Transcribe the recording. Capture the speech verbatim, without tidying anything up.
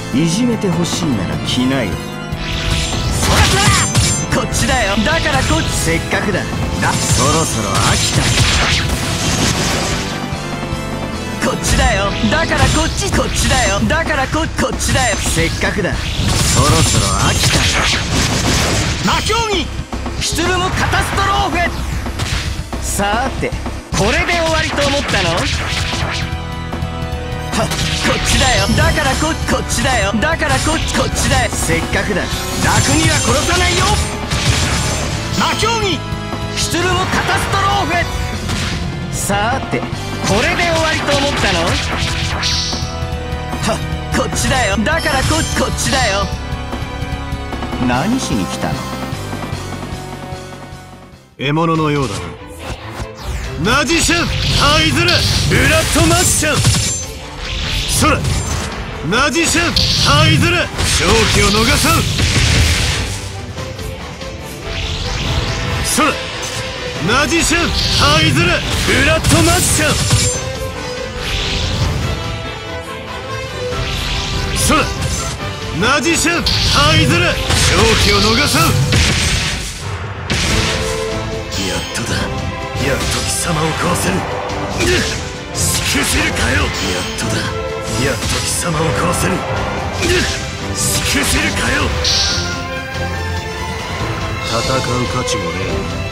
いじめてほしいなら来なよ。 そらそら、こっちだよ。だからこっち。 せっかくだ。だそろそろ飽きた。 こっちだよ。だからこっち。こっちだよ。だからここっちだよ。 せっかくだ。そろそろ飽きたよ。 魔競技シュトゥルムカタストローフェ。 さーて、 これで終わりと思ったの？はっ、こっちだよ。だからここっちだよ。だからここっちだよ。 せっかくだ。 楽には殺さないよ。魔競技シュトゥルムカタストローフェ。 さーて、 これで終わりと思ったの？はっ、こっちだよ。だからここっちだよ。 何しに来たの？ 獲物のようだな。マジシャンハイズラブラッドマジシャン。そらマジシャンハイズラ勝機を逃さん。そらマジシャンハイズラブラッドマジシャン。そらマジシャンハイズラ勝機を逃さん。やっとだ。やっと貴様を殺せる。しくじるかよ。やっとだ。やっと貴様を殺せる。しくじるかよ。戦う価値もねえ。